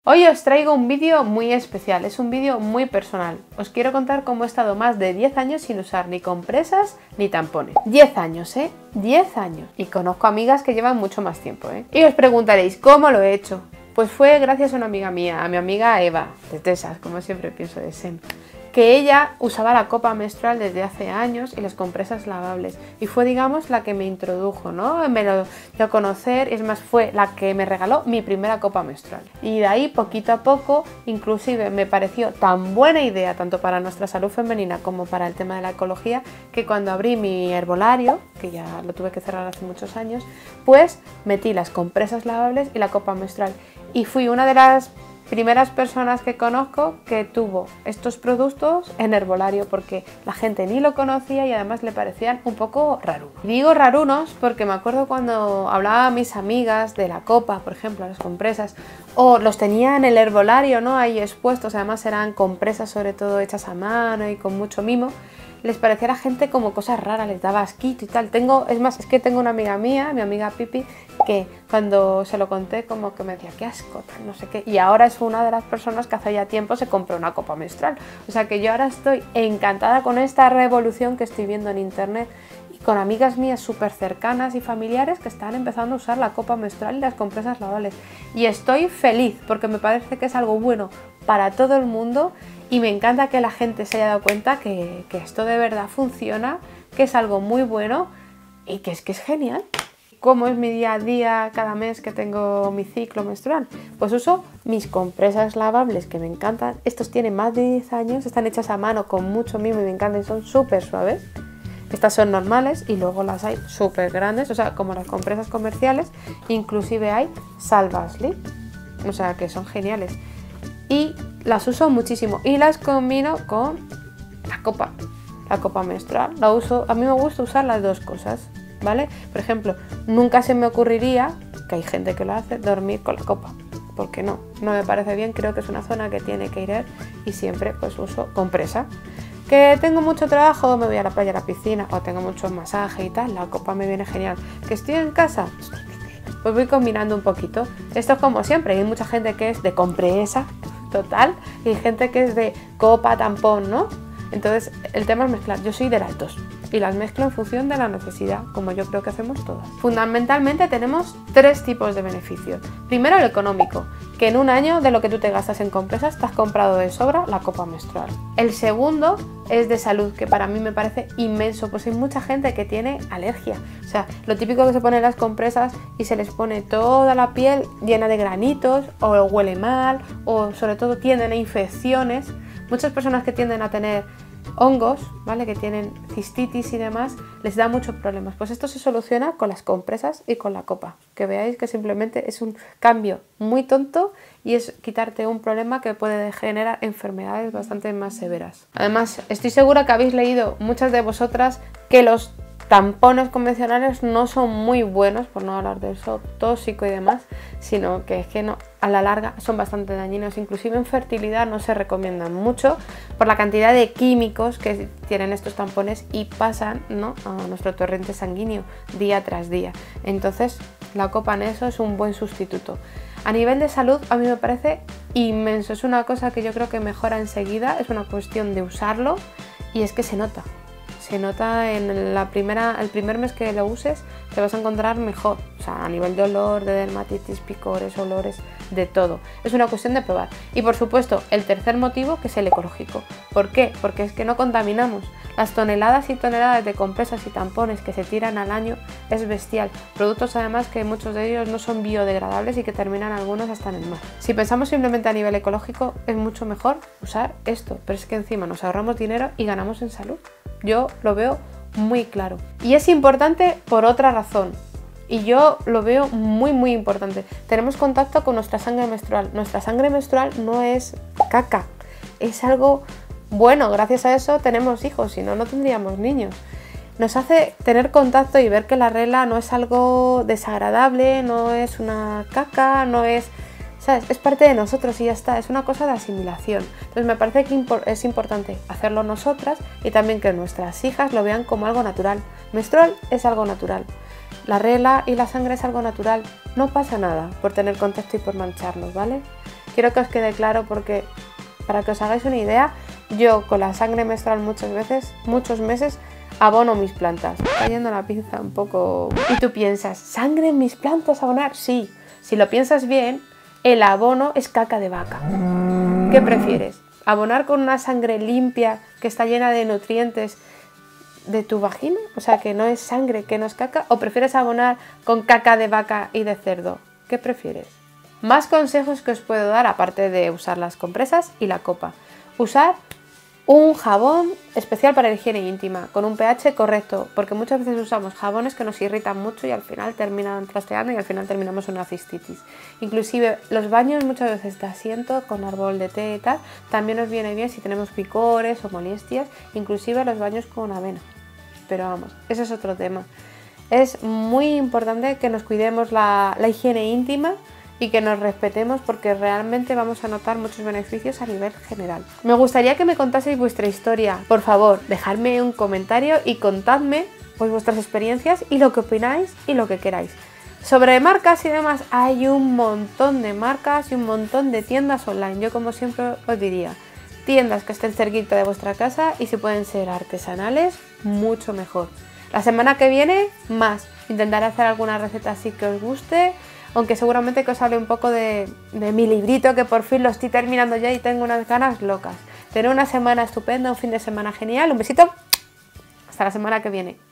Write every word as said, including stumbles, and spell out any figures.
Hoy os traigo un vídeo muy especial, es un vídeo muy personal. Os quiero contar cómo he estado más de diez años sin usar ni compresas ni tampones. diez años, ¿eh? diez años. Y conozco amigas que llevan mucho más tiempo, ¿eh? Y os preguntaréis, ¿cómo lo he hecho? Pues fue gracias a una amiga mía, a mi amiga Eva, de Tesas, como siempre pienso de Sem, que ella usaba la copa menstrual desde hace años y las compresas lavables. Y fue, digamos, la que me introdujo, ¿no? Me lo dio a conocer, es más, fue la que me regaló mi primera copa menstrual. Y de ahí, poquito a poco, inclusive me pareció tan buena idea, tanto para nuestra salud femenina como para el tema de la ecología, que cuando abrí mi herbolario, que ya lo tuve que cerrar hace muchos años, pues metí las compresas lavables y la copa menstrual. Y fui una de las primeras personas que conozco que tuvo estos productos en herbolario, porque la gente ni lo conocía y además le parecían un poco rarunos. Digo rarunos porque me acuerdo cuando hablaba a mis amigas de la copa, por ejemplo, las compresas, o los tenía en el herbolario, ¿no? Ahí expuestos, además eran compresas sobre todo hechas a mano y con mucho mimo. Les parecía a la gente como cosas raras, les daba asquito y tal. Tengo, es más, es que tengo una amiga mía, mi amiga Pipi, que cuando se lo conté como que me decía, qué asco, tal, no sé qué. Y ahora es una de las personas que hace ya tiempo se compró una copa menstrual. O sea que yo ahora estoy encantada con esta revolución que estoy viendo en internet y con amigas mías súper cercanas y familiares que están empezando a usar la copa menstrual y las compresas lavables. Y estoy feliz porque me parece que es algo bueno para todo el mundo. Y me encanta que la gente se haya dado cuenta que, que esto de verdad funciona, que es algo muy bueno y que es que es genial. ¿Cómo es mi día a día cada mes que tengo mi ciclo menstrual? Pues uso mis compresas lavables que me encantan. Estos tienen más de diez años, están hechas a mano con mucho mimo y me encantan, son súper suaves. Estas son normales y luego las hay súper grandes, o sea, como las compresas comerciales. Inclusive hay Salva Slip, o sea, que son geniales. Y las uso muchísimo y las combino con la copa, la copa menstrual. La uso, a mí me gusta usar las dos cosas, ¿vale? Por ejemplo, nunca se me ocurriría, que hay gente que lo hace, dormir con la copa. ¿Por qué no? No me parece bien, creo que es una zona que tiene que ir y siempre pues uso compresa. Que tengo mucho trabajo, me voy a la playa, a la piscina o tengo mucho masaje y tal, la copa me viene genial. Que estoy en casa, pues voy combinando un poquito. Esto es como siempre, hay mucha gente que es de compresa total y hay gente que es de copa tampón, ¿no? Entonces el tema es mezclar. Yo soy de las dos y las mezclo en función de la necesidad, como yo creo que hacemos todas. Fundamentalmente tenemos tres tipos de beneficios. Primero, el económico, que en un año de lo que tú te gastas en compresas te has comprado de sobra la copa menstrual. El segundo es de salud, que para mí me parece inmenso, pues hay mucha gente que tiene alergia. O sea, lo típico que se pone en las compresas y se les pone toda la piel llena de granitos, o huele mal, o sobre todo tienden a infecciones. Muchas personas que tienden a tener hongos, ¿vale? Que tienen cistitis y demás, les da muchos problemas. Pues esto se soluciona con las compresas y con la copa. Que veáis que simplemente es un cambio muy tonto y es quitarte un problema que puede generar enfermedades bastante más severas. Además, estoy segura que habéis leído muchas de vosotras que los tampones convencionales no son muy buenos, por no hablar de eso tóxico y demás, sino que es que no, a la larga son bastante dañinos. Inclusive en fertilidad no se recomiendan mucho por la cantidad de químicos que tienen estos tampones y pasan, ¿no?, a nuestro torrente sanguíneo día tras día. Entonces la copa en eso es un buen sustituto. A nivel de salud a mí me parece inmenso, es una cosa que yo creo que mejora enseguida, es una cuestión de usarlo y es que se nota. Se nota en la primera, el primer mes que lo uses, te vas a encontrar mejor. O sea, a nivel de olor, de dermatitis, picores, olores, de todo. Es una cuestión de probar. Y por supuesto, el tercer motivo, que es el ecológico. ¿Por qué? Porque es que no contaminamos. Las toneladas y toneladas de compresas y tampones que se tiran al año es bestial. Productos además que muchos de ellos no son biodegradables y que terminan algunos hasta en el mar. Si pensamos simplemente a nivel ecológico, es mucho mejor usar esto. Pero es que encima nos ahorramos dinero y ganamos en salud. Yo lo veo muy claro. Y es importante por otra razón. Y yo lo veo muy muy importante. Tenemos contacto con nuestra sangre menstrual. Nuestra sangre menstrual no es caca. Es algo bueno. Gracias a eso tenemos hijos. Si no, no tendríamos niños. Nos hace tener contacto y ver que la regla no es algo desagradable. No es una caca. No es... ¿sabes? Es parte de nosotros y ya está, es una cosa de asimilación. Entonces me parece que es importante hacerlo nosotras y también que nuestras hijas lo vean como algo natural. Menstrual es algo natural. La regla y la sangre es algo natural. No pasa nada por tener contacto y por mancharnos, ¿vale? Quiero que os quede claro porque, para que os hagáis una idea, yo con la sangre menstrual muchas veces, muchos meses, abono mis plantas. Está yendo la pinza un poco... Y tú piensas, ¿sangre en mis plantas abonar? Sí. Si lo piensas bien, el abono es caca de vaca. ¿Qué prefieres? ¿Abonar con una sangre limpia que está llena de nutrientes de tu vagina? O sea, que no es sangre, que no es caca. ¿O prefieres abonar con caca de vaca y de cerdo? ¿Qué prefieres? Más consejos que os puedo dar, aparte de usar las compresas y la copa. Usar un jabón especial para la higiene íntima, con un pH correcto, porque muchas veces usamos jabones que nos irritan mucho y al final terminan trasteando y al final terminamos en una cistitis. Inclusive los baños muchas veces de asiento con árbol de té y tal, también nos viene bien si tenemos picores o molestias, inclusive los baños con avena. Pero vamos, ese es otro tema. Es muy importante que nos cuidemos la, la higiene íntima y que nos respetemos porque realmente vamos a notar muchos beneficios a nivel general. Me gustaría que me contaseis vuestra historia. Por favor, dejadme un comentario y contadme pues, vuestras experiencias y lo que opináis y lo que queráis. Sobre marcas y demás, hay un montón de marcas y un montón de tiendas online. Yo, como siempre os diría, tiendas que estén cerquita de vuestra casa y si pueden ser artesanales, mucho mejor. La semana que viene, más. Intentaré hacer alguna receta así que os guste, aunque seguramente que os hable un poco de, de mi librito, que por fin lo estoy terminando ya y tengo unas ganas locas. Tener una semana estupenda, un fin de semana genial. Un besito, hasta la semana que viene.